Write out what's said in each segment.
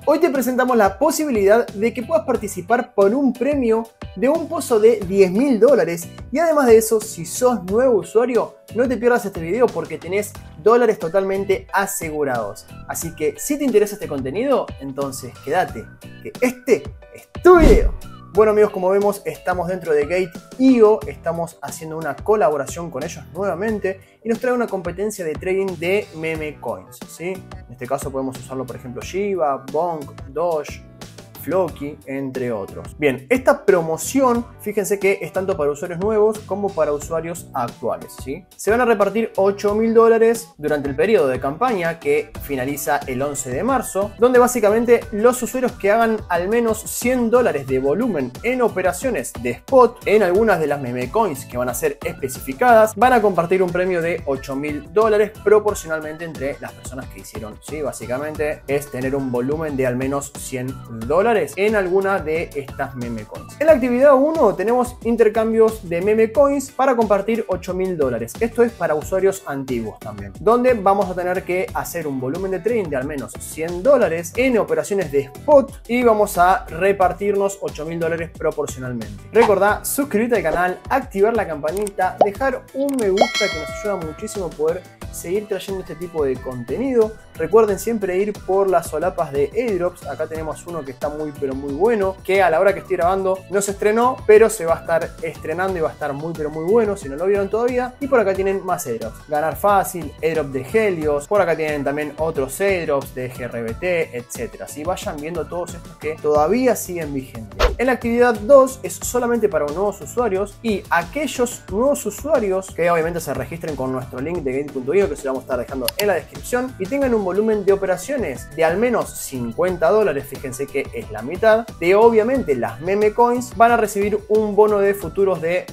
Hoy te presentamos la posibilidad de que puedas participar por un premio de un pozo de $10.000 y además de eso, si sos nuevo usuario, no te pierdas este video porque tenés dólares totalmente asegurados. Así que si te interesa este contenido, entonces quédate, que este es tu video. Bueno amigos, como vemos estamos dentro de Gate.io, estamos haciendo una colaboración con ellos nuevamente y nos trae una competencia de trading de meme coins, ¿sí? En este caso podemos usarlo por ejemplo Shiba, Bonk, Doge, Floki, entre otros. Bien, esta promoción, fíjense que es tanto para usuarios nuevos como para usuarios actuales, ¿sí? Se van a repartir $8.000 durante el periodo de campaña que finaliza el 11 de marzo, donde básicamente los usuarios que hagan al menos $100 de volumen en operaciones de spot en algunas de las meme coins que van a ser especificadas, van a compartir un premio de $8.000 proporcionalmente entre las personas que hicieron, ¿sí? Básicamente es tener un volumen de al menos $100 en alguna de estas meme coins. En la actividad 1 tenemos intercambios de meme coins para compartir $8.000. Esto es para usuarios antiguos también, donde vamos a tener que hacer un volumen de trading de al menos $100 en operaciones de spot y vamos a repartirnos $8.000 proporcionalmente. Recordá suscribirte al canal, activar la campanita, dejar un me gusta que nos ayuda muchísimo a poder seguir trayendo este tipo de contenido. Recuerden siempre ir por las solapas de airdrops. Acá tenemos uno que está muy pero muy bueno, que a la hora que estoy grabando no se estrenó, pero se va a estar estrenando y va a estar muy pero muy bueno si no lo vieron todavía. Y por acá tienen más airdrops, ganar fácil, airdrop de Helios, por acá tienen también otros airdrops de GRBT, etcétera. Así vayan viendo todos estos que todavía siguen vigentes. En la actividad 2 es solamente para nuevos usuarios y aquellos nuevos usuarios que obviamente se registren con nuestro link de Gate.io, que se lo vamos a estar dejando en la descripción, y tengan un volumen de operaciones de al menos $50, fíjense que es la mitad de obviamente las meme coins, van a recibir un bono de futuros de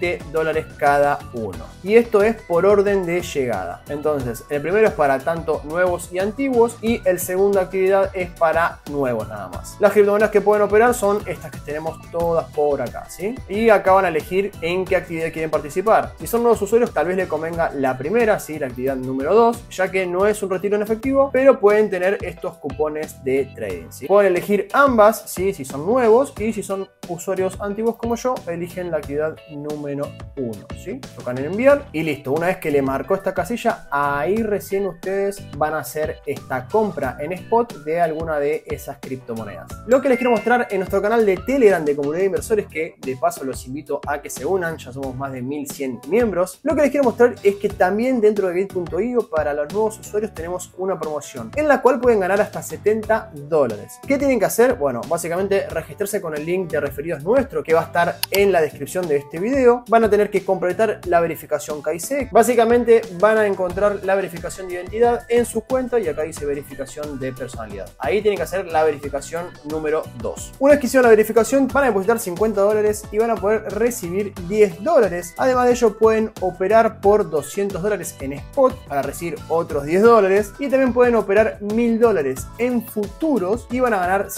$20 cada uno. Y esto es por orden de llegada. Entonces, el primero es para tanto nuevos y antiguos y el segunda actividad es para nuevos nada más. Las criptomonedas que pueden operar son estas que tenemos todas por acá, ¿sí? Y acá van a elegir en qué actividad quieren participar. Si son nuevos usuarios, tal vez les convenga la primera, ¿sí? La actividad número 2, ya que no es un retiro en efectivo, pero pueden tener estos cupones de trading, ¿sí? Pueden elegir ambas, ¿sí? Si son nuevos, y si son usuarios antiguos como yo, eligen la actividad número 1, ¿sí? Tocan en enviar y listo. Una vez que le marcó esta casilla, ahí recién ustedes van a hacer esta compra en spot de alguna de esas criptomonedas. Lo que les quiero mostrar en nuestro canal de Telegram de comunidad de inversores, que de paso los invito a que se unan, ya somos más de 1100 miembros. Lo que les quiero mostrar es que también dentro de Gate.io para los nuevos usuarios tenemos una promoción en la cual pueden ganar hasta $70. ¿Qué tienen que hacer? Bueno, básicamente registrarse con el link de referidos nuestro que va a estar en la descripción de este video. Van a tener que completar la verificación KYC. Básicamente van a encontrar la verificación de identidad en su cuenta y acá dice verificación de personalidad. Ahí tienen que hacer la verificación número 2. Una vez que hicieron la verificación van a depositar $50 y van a poder recibir $10. Además de ello pueden operar por $200 en spot para recibir otros $10 y también pueden operar $1.000 en futuros y van a ganar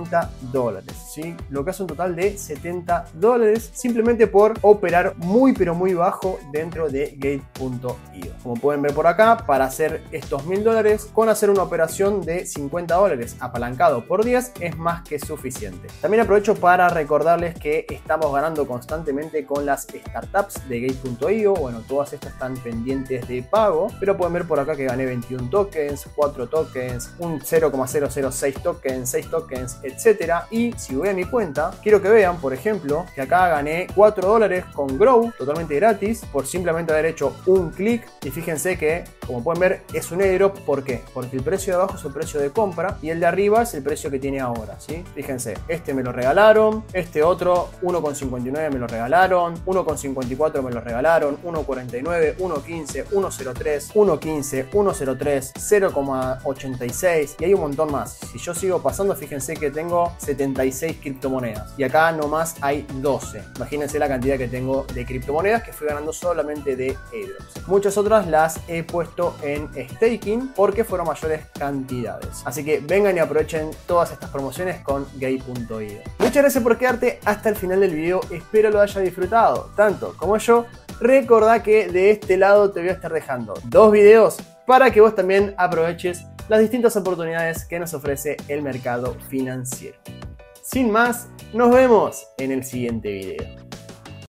$50, ¿sí? Lo que hace un total de $70 simplemente por operar muy pero muy bajo dentro de Gate.io. Como pueden ver por acá, para hacer estos $1.000 con hacer una operación de $50 apalancado por 10 es más que suficiente. También aprovecho para recordarles que estamos ganando constantemente con las startups de Gate.io. Bueno, todas estas están pendientes de pago, pero pueden ver por acá que gané 21 tokens, 4 tokens, un 0,006 tokens, 6 tokens, etcétera. Y si voy a mi cuenta, quiero que vean, por ejemplo, que acá gané $4 con Grow, totalmente gratis, por simplemente haber hecho un clic. Y fíjense que, como pueden ver, es un airdrop. ¿Por qué? Porque el precio de abajo es el precio de compra y el de arriba es el precio que tiene ahora, ¿sí? Fíjense, este me lo regalaron, este otro 1,59 me lo regalaron, 1,54 me lo regalaron, 1,49, 1,15, 1,03, 1,15, 1,03, 0,86 y hay un montón más. Si yo sigo pasando, fíjense que tengo 76 criptomonedas y acá nomás hay 12. Imagínense la cantidad que tengo de criptomonedas que fui ganando solamente de airdrops. Muchas otras las he puesto en staking porque fueron mayores cantidades. Así que vengan y aprovechen todas estas promociones con Gate.io. Muchas gracias por quedarte hasta el final del video. Espero lo hayas disfrutado tanto como yo. Recordá que de este lado te voy a estar dejando 2 videos para que vos también aproveches las distintas oportunidades que nos ofrece el mercado financiero. Sin más, nos vemos en el siguiente video.